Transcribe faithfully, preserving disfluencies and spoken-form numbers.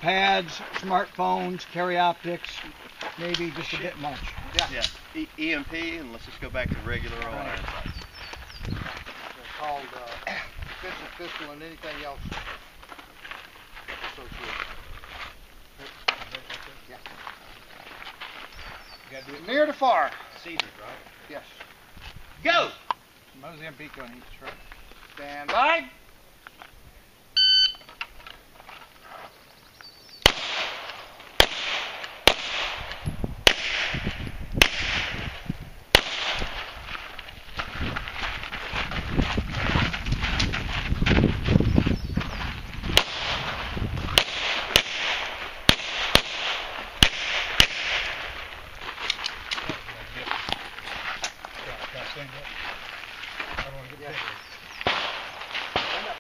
pads, smartphones, carry optics, maybe just a bit much. Yeah. Yeah. E E M P, and let's just go back to regular old iron sights. They're called uh, fishing pistol and anything else associated. Yeah. You gotta do it Near to far. seated, right? Yes. Go! Mozambique on each truck. Stand by. I don't want to get Yes.